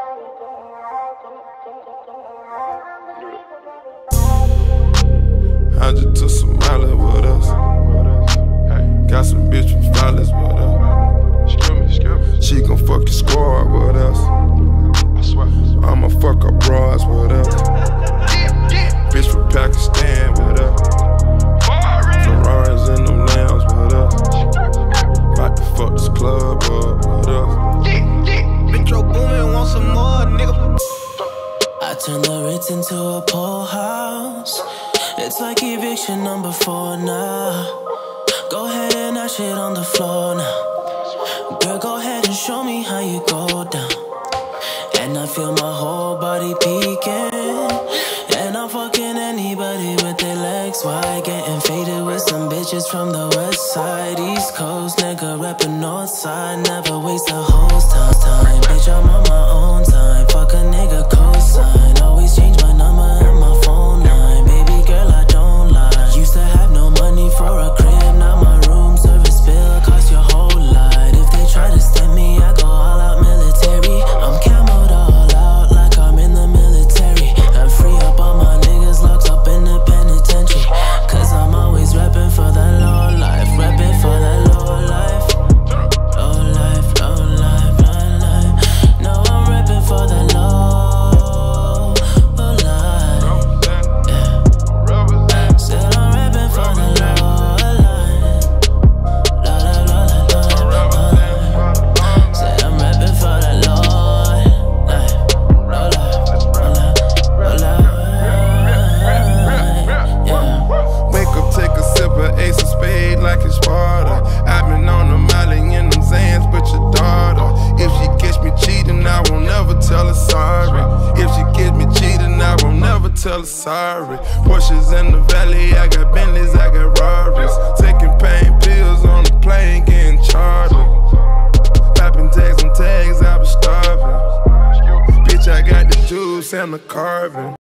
I just took some mileage with us. Got some bitch from Flawless with us. She gon' fuck your squad with us. I'ma fuck her bras with us. Bitch from Pakistan with us. Ferraris in them lambs with us. About to fuck this club up with us. Metro Boomin, want some more, nigga. I turn the Ritz into a pool house. It's like eviction number 4 now. Go ahead and dash it on the floor now. Girl, go ahead and show me how you go down. And I feel my whole body peeking. And I'm fucking anybody with their legs wide. Getting faded with some bitches from the west side. East Coast, nigga rapping north side. Never waste a host time. Bitch, I'm on my own time. Fuck a nigga cosign. Always change my number and my phone line. Baby girl, I don't lie. Used to have no money for a crib. Now my room service bill cost your whole lot. If they try to stem me, I go all out military. I'm camoed all out like I'm in the military. I'm free up all my niggas locked up in the penitentiary. Cause I'm always reppin' for that low life. Reppin' for that low life. Low life, low life, low life. No, I'm reppin' for that low life. Yeah. Said I'm reppin' for the low life. Low life, low life, low life. Said I'm reppin' for the low life. Low life, low life, low life. Yeah. Wake up, take a sip of Ace of Spade like it's Sparta. I've been on the molly in them Zans, but your daughter. If she catch me cheating, I won't never tell her sorry. If she catch me cheating, I won't never tell her sorry. Porsches in the valley, I got Bentleys, I got Rarries. Taking pain pills on the plane, getting chartered. Popping tags on tags, I was starving. Bitch, I got the juice and the carving.